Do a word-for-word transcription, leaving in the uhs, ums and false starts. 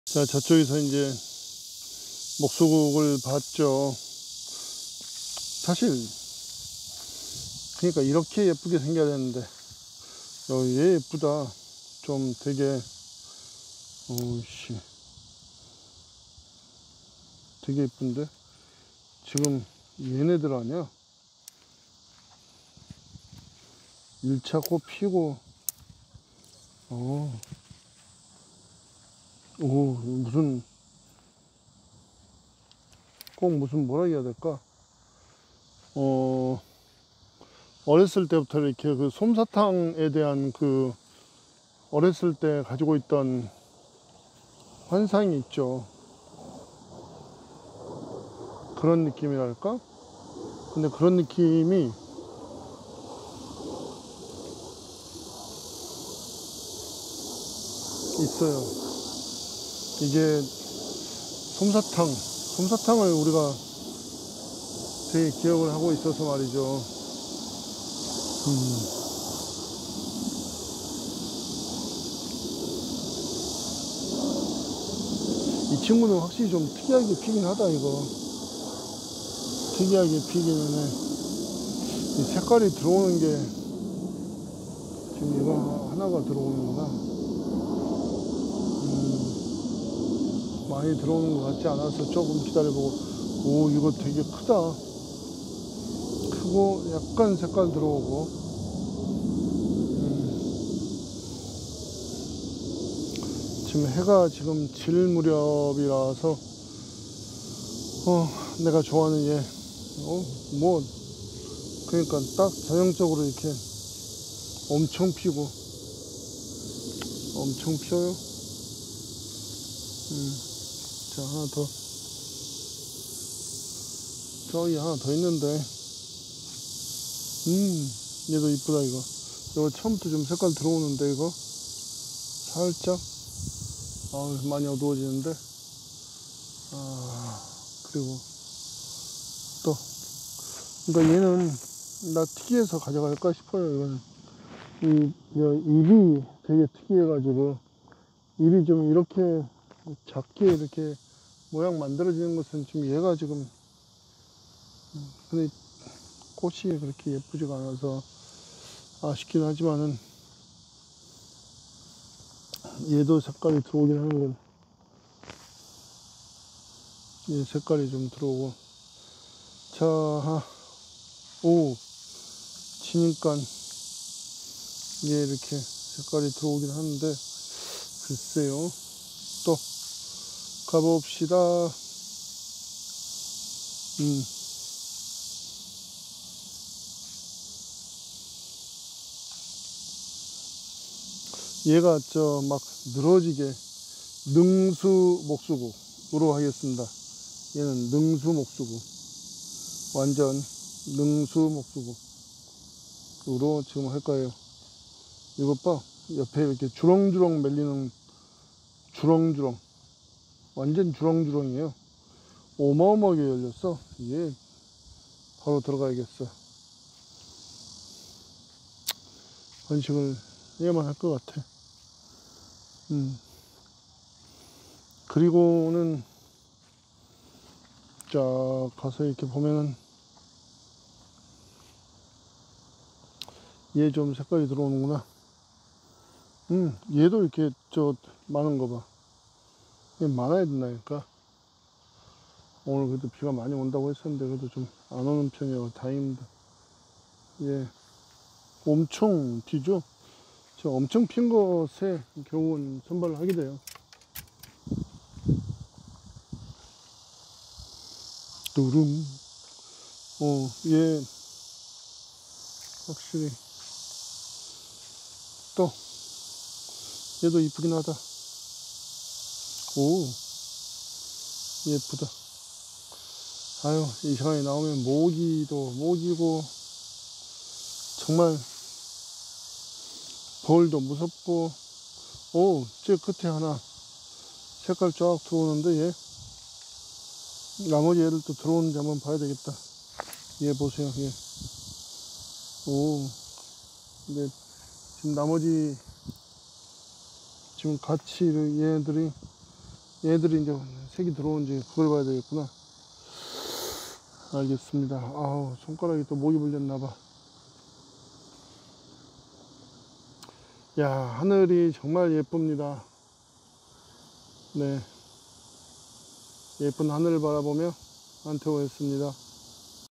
자, 저쪽에서 이제 목수국을 봤죠. 사실 그러니까 이렇게 예쁘게 생겨야 되는데, 어, 얘 예쁘다. 좀 되게 어우씨 되게 예쁜데 지금 얘네들 아니야? 일 차 꽃 피고, 어, 오, 무슨, 꼭 무슨 뭐라 해야 될까? 어, 어렸을 때부터 이렇게 그 솜사탕에 대한 그 어렸을 때 가지고 있던 환상이 있죠. 그런 느낌이랄까? 근데 그런 느낌이 있어요. 이게 솜사탕, 솜사탕을 우리가 되게 기억을 하고 있어서 말이죠. 음. 이 친구는 확실히 좀 특이하게 피긴 하다, 이거. 특이하게 피기는 해. 이 색깔이 들어오는 게, 지금 이거 하나가 들어오는구나. 음, 많이 들어오는 것 같지 않아서 조금 기다려보고, 오, 이거 되게 크다. 크고, 약간 색깔 들어오고. 음, 지금 해가 지금 질 무렵이라서, 어, 내가 좋아하는 얘, 어, 뭐, 그러니까 딱 전형적으로 이렇게 엄청 피고, 엄청 피어요. 음, 자, 하나 더. 저기 하나 더 있는데, 음, 얘도 이쁘다, 이거. 이거 처음부터 좀 색깔 들어오는데, 이거. 살짝. 아, 많이 어두워지는데. 아, 그리고 또. 그러니까 얘는 나 특이해서 가져갈까 싶어요, 이거는. 이, 이 입이 되게 특이해가지고, 입이 좀 이렇게 작게 이렇게 모양 만들어지는 것은 지금 얘가 지금, 근데 꽃이 그렇게 예쁘지가 않아서 아쉽긴 하지만은, 얘도 색깔이 들어오긴 하는군. 얘 색깔이 좀 들어오고. 자, 오, 치니까 얘 이렇게 색깔이 들어오긴 하는데, 글쎄요. 또 가봅시다. 음, 얘가 저 막 늘어지게 능수 목수국으로 하겠습니다. 얘는 능수 목수국, 완전 능수 목수국으로 지금 할 거예요. 이것 봐, 옆에 이렇게 주렁주렁 말리는, 주렁주렁, 완전 주렁주렁이에요. 어마어마하게 열렸어. 이게 바로 들어가야겠어. 번식을 해야만 할 것 같아. 음. 그리고는 자, 가서 이렇게 보면은 얘 좀 색깔이 들어오는구나. 음, 얘도 이렇게 저 많은 거 봐. 얘 많아야 된다니까. 오늘 그래도 비가 많이 온다고 했었는데 그래도 좀 안 오는 편이라 다행입니다. 얘 엄청 피죠. 저 엄청 핀 것에 결국은 선발을 하게 돼요. 뚜rum. 어, 얘 확실히 또 얘도 이쁘긴 하다. 오, 예쁘다. 아유, 이 시간에 나오면 모기도 모기고 정말 벌도 무섭고. 오, 저 끝에 하나 색깔 쫙 들어오는데 얘 나머지 애들 또 들어오는지 한번 봐야 되겠다. 얘 보세요, 얘. 오, 근데 지금 나머지 지금 같이 얘네들이 얘들이 이제 색이 들어온지 그걸 봐야 되겠구나. 알겠습니다. 아우, 손가락이 또 목이 물렸나봐. 야, 하늘이 정말 예쁩니다. 네. 예쁜 하늘을 바라보며 안태호였습니다.